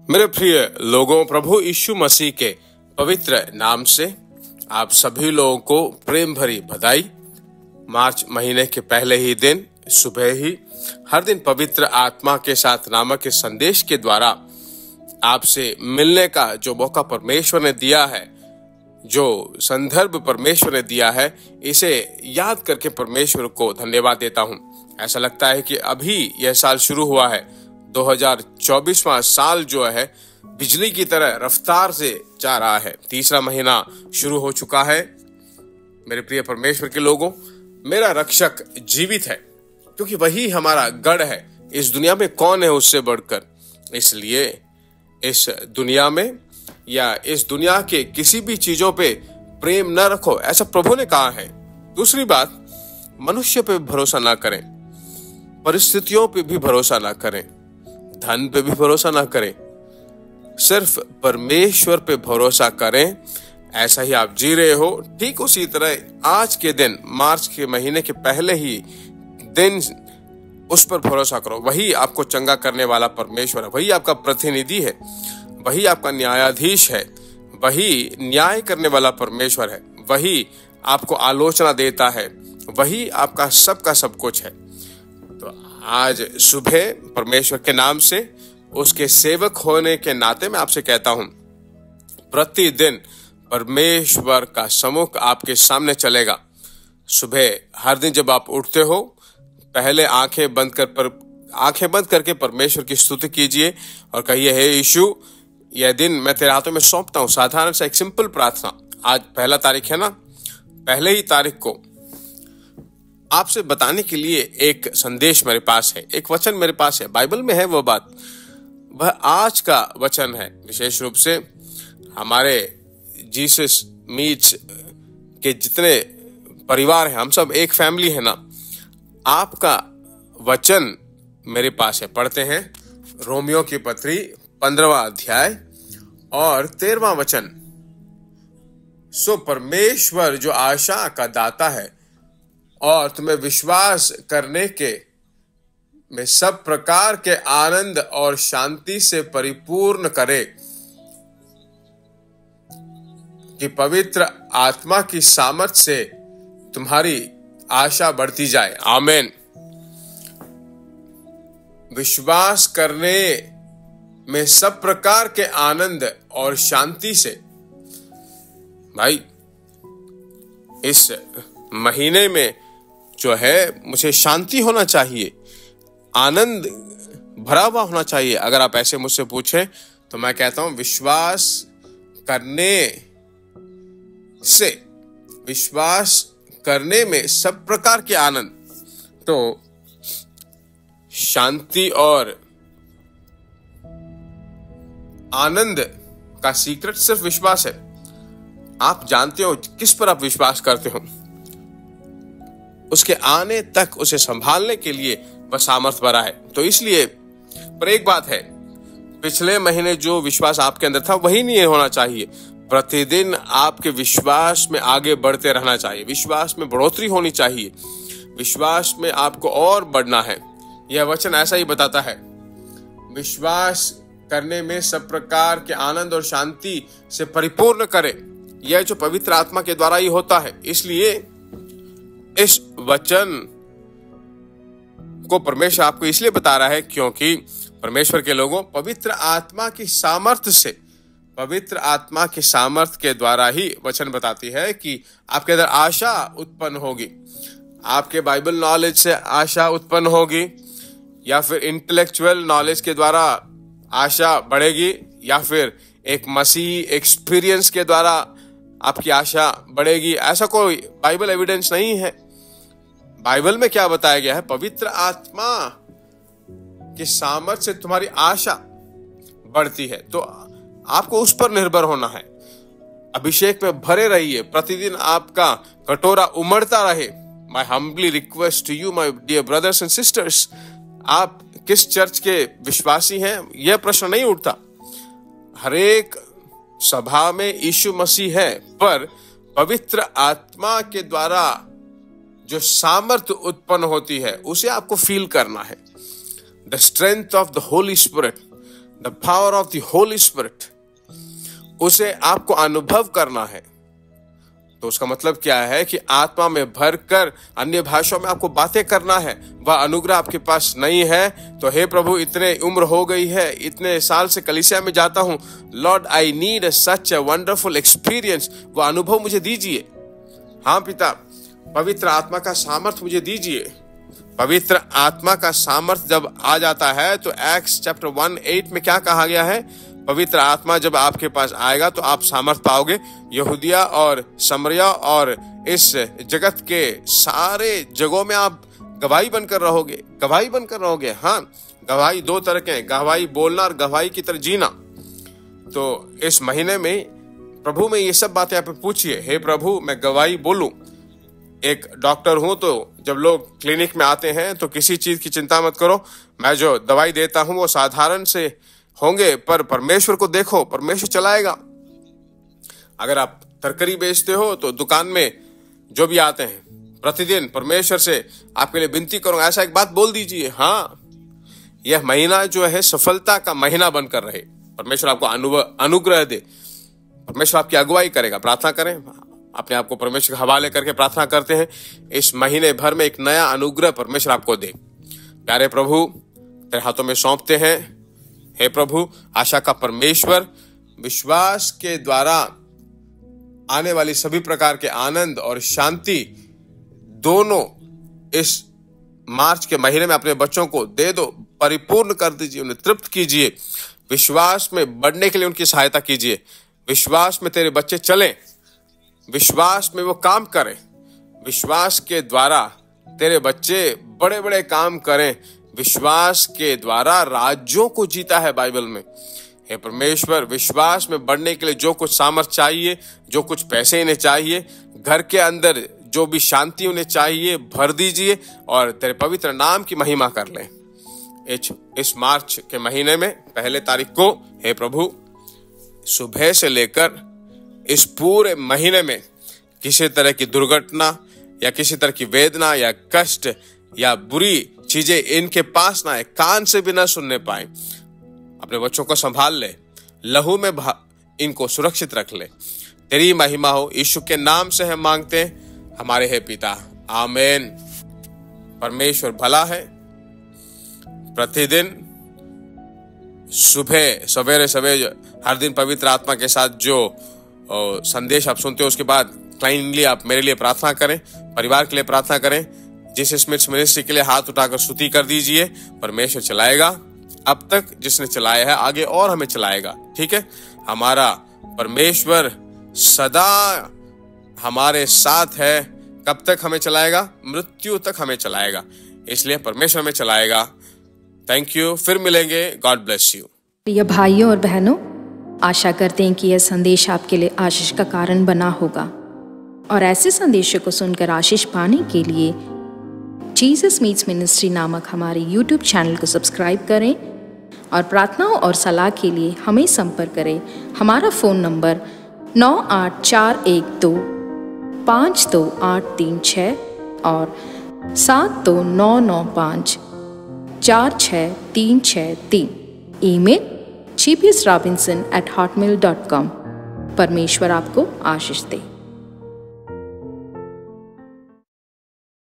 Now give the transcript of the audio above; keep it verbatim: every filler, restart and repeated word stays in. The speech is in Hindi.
मेरे प्रिय लोगों, प्रभु यीशु मसीह के पवित्र नाम से आप सभी लोगों को प्रेम भरी बधाई। मार्च महीने के पहले ही दिन सुबह ही हर दिन पवित्र आत्मा के साथ नामक के संदेश के द्वारा आपसे मिलने का जो मौका परमेश्वर ने दिया है, जो संदर्भ परमेश्वर ने दिया है, इसे याद करके परमेश्वर को धन्यवाद देता हूं। ऐसा लगता है कि अभी यह साल शुरू हुआ है। दो हज़ार चौबीसवां साल जो है बिजली की तरह रफ्तार से जा रहा है। तीसरा महीना शुरू हो चुका है। मेरे प्रिय परमेश्वर के लोगों, मेरा रक्षक जीवित है, क्योंकि वही हमारा गढ़ है। इस दुनिया में कौन है उससे बढ़कर। इसलिए इस दुनिया में या इस दुनिया के किसी भी चीजों पे प्रेम न रखो, ऐसा प्रभु ने कहा है। दूसरी बात, मनुष्य पे भरोसा ना करें, परिस्थितियों पे भी भरोसा ना करें, धन पे भी भरोसा ना करें, सिर्फ परमेश्वर पे भरोसा करें। ऐसा ही आप जी रहे हो, ठीक उसी तरह आज के दिन, मार्च के महीने के पहले ही दिन, उस पर भरोसा करो। वही आपको चंगा करने वाला परमेश्वर है, वही आपका प्रतिनिधि है, वही आपका न्यायाधीश है, वही न्याय करने वाला परमेश्वर है, वही आपको आलोचना देता है, वही आपका सब का सब कुछ है। तो आज सुबह परमेश्वर के नाम से, उसके सेवक होने के नाते मैं आपसे कहता हूं, प्रतिदिन परमेश्वर का सम्मुख आपके सामने चलेगा। सुबह हर दिन जब आप उठते हो, पहले आंखें बंद कर पर आंखें बंद करके परमेश्वर की स्तुति कीजिए और कहिए, हे यीशु, यह दिन मैं तेरे हाथों में सौंपता हूं। साधारण सा एक सिंपल प्रार्थना। आज पहला तारीख है ना, पहले ही तारीख को आपसे बताने के लिए एक संदेश मेरे पास है, एक वचन मेरे पास है, बाइबल में है वो बात। वह आज का वचन है। विशेष रूप से हमारे जीसस मीट्स के जितने परिवार हैं, हम सब एक फैमिली है ना। आपका वचन मेरे पास है। पढ़ते हैं रोमियो की पत्री पंद्रहवां अध्याय और तेरहवां वचन। सो परमेश्वर जो आशा का दाता है और तुम्हें विश्वास करने के में सब प्रकार के आनंद और शांति से परिपूर्ण करे, कि पवित्र आत्मा की सामर्थ्य से तुम्हारी आशा बढ़ती जाए। आमीन। विश्वास करने में सब प्रकार के आनंद और शांति से। भाई, इस महीने में जो है मुझे शांति होना चाहिए, आनंद भरा हुआ होना चाहिए। अगर आप ऐसे मुझसे पूछें तो मैं कहता हूं, विश्वास करने से, विश्वास करने में सब प्रकार के आनंद। तो शांति और आनंद का सीक्रेट सिर्फ विश्वास है। आप जानते हो किस पर आप विश्वास करते हो, उसके आने तक उसे संभालने के लिए वह सामर्थ भरा है। तो इसलिए, पर एक बात है, पिछले महीने जो विश्वास आपके अंदर था वही नहीं होना चाहिए। प्रतिदिन आपके विश्वास में आगे बढ़ते रहना चाहिए, विश्वास में बढ़ोतरी होनी चाहिए, विश्वास में आपको और बढ़ना है। यह वचन ऐसा ही बताता है। विश्वास करने में सब प्रकार के आनंद और शांति से परिपूर्ण करे। यह जो पवित्र आत्मा के द्वारा ही होता है। इसलिए इस वचन को परमेश्वर आपको इसलिए बता रहा है क्योंकि परमेश्वर के लोगों, पवित्र आत्मा की सामर्थ्य से, पवित्र आत्मा की सामर्थ्य के द्वारा ही वचन बताती है कि आपके अंदर आशा उत्पन्न होगी। आपके बाइबल नॉलेज से आशा उत्पन्न होगी, या फिर इंटेलेक्चुअल नॉलेज के द्वारा आशा बढ़ेगी, या फिर एक मसीह एक्सपीरियंस के द्वारा आपकी आशा बढ़ेगी। ऐसा कोई बाइबल एविडेंस नहीं है। बाइबल में क्या बताया गया है? पवित्र आत्मा की सामर्थ्य से तुम्हारी आशा बढ़ती है। तो आपको उस पर निर्भर होना है। अभिषेक में भरे रहिए, प्रतिदिन आपका कटोरा उमड़ता रहे। My humbly request to you my dear brothers and sisters, आप किस चर्च के विश्वासी हैं, यह प्रश्न नहीं उठता। हरेक सभा में यीशु मसीह है, पर पवित्र आत्मा के द्वारा जो सामर्थ्य उत्पन्न होती है उसे आपको फील करना है। The strength of the holy spirit, the power of the holy spirit, उसे आपको अनुभव करना है। तो उसका मतलब क्या है कि आत्मा में भरकर अन्य भाषाओं में आपको बातें करना है। वह अनुग्रह आपके पास नहीं है तो हे प्रभु, इतने उम्र हो गई है, इतने साल से कलीसिया में जाता हूं, lord I need such a wonderful experience, वह अनुभव मुझे दीजिए। हाँ पिता, पवित्र आत्मा का सामर्थ मुझे दीजिए। पवित्र आत्मा का सामर्थ जब आ जाता है तो एक्ट्स चैप्टर वन एट में क्या कहा गया है? पवित्र आत्मा जब आपके पास आएगा तो आप सामर्थ पाओगे, यहूदिया और समरिया और इस जगत के सारे जगहों में आप गवाही बनकर रहोगे, गवाही बनकर रहोगे। हाँ, गवाही दो तरह के हैं, गवाही बोलना और गवाही की तरह जीना। तो इस महीने में प्रभु में ये सब बातें आप पूछिए, हे प्रभु मैं गवाही बोलूं। एक डॉक्टर हूं तो जब लोग क्लिनिक में आते हैं तो किसी चीज की चिंता मत करो, मैं जो दवाई देता हूं वो साधारण से होंगे, पर परमेश्वर को देखो, परमेश्वर चलाएगा। अगर आप तरकारी बेचते हो तो दुकान में जो भी आते हैं प्रतिदिन परमेश्वर से आपके लिए विनती करूंगा, ऐसा एक बात बोल दीजिए। हाँ, यह महीना जो है सफलता का महीना बनकर रहे, परमेश्वर आपको अनुग्रह दे, परमेश्वर आपकी अगुवाई करेगा। प्रार्थना करें, अपने आप को परमेश्वर के हवाले करके प्रार्थना करते हैं, इस महीने भर में एक नया अनुग्रह परमेश्वर आपको दे। प्यारे प्रभु, तेरे हाथों में सौंपते हैं। हे प्रभु, आशा का परमेश्वर, विश्वास के द्वारा आने वाली सभी प्रकार के आनंद और शांति दोनों इस मार्च के महीने में अपने बच्चों को दे दो, परिपूर्ण कर दीजिए, उन्हें तृप्त कीजिए, विश्वास में बढ़ने के लिए उनकी सहायता कीजिए। विश्वास में तेरे बच्चे चलें, विश्वास में वो काम करें, विश्वास के द्वारा तेरे बच्चे बड़े बड़े काम करें। विश्वास के द्वारा राज्यों को जीता है बाइबल में। हे परमेश्वर, विश्वास में बढ़ने के लिए जो कुछ सामर्थ्य चाहिए, जो कुछ पैसे इन्हें चाहिए, घर के अंदर जो भी शांति उन्हें चाहिए, भर दीजिए और तेरे पवित्र नाम की महिमा कर लें। इस मार्च के महीने में पहले तारीख को हे प्रभु, सुबह से लेकर इस पूरे महीने में किसी तरह की दुर्घटना या किसी तरह की वेदना या कष्ट या बुरी चीजें इनके पास ना आए, कान से भी ना सुनने पाए। अपने बच्चों को संभाल ले, लहू में इनको सुरक्षित रख ले। तेरी महिमा हो, यीशु के नाम से हम मांगते हैं हमारे हे पिता, आमीन। परमेश्वर भला है। प्रतिदिन सुबह सवेरे सवेरे हर दिन पवित्र आत्मा के साथ जो संदेश आप सुनते हो उसके बाद काइंडली आप मेरे लिए प्रार्थना करें, परिवार के लिए प्रार्थना करें। जिस स्मिथ मिनिस्ट्री के लिए हाथ उठाकर स्तुति कर दीजिए, परमेश्वर चलाएगा। अब तक जिसने चलाया है आगे और हमें चलाएगा। ठीक है, हमारा परमेश्वर सदा हमारे साथ है। कब तक हमें चलाएगा? मृत्यु तक हमें चलाएगा, इसलिए परमेश्वर हमें चलाएगा। थैंक यू, फिर मिलेंगे। God bless you. प्रिय भाइयों और बहनों, आशा करते हैं कि यह संदेश आपके लिए आशीष का कारण बना होगा और ऐसे संदेशों को सुनकर आशीष पाने के लिए जीसस मीट्स मिनिस्ट्री नामक हमारे यूट्यूब चैनल को सब्सक्राइब करें और प्रार्थनाओं और सलाह के लिए हमें संपर्क करें। हमारा फ़ोन नंबर नौ आठ चार एक दो पाँच दो आठ तीन छः और सात दो नौ नौ पाँच चार छः तीन छः तीन। Email G P S Robinson at Hotmail dot com. परमेश्वर आपको आशीष दे।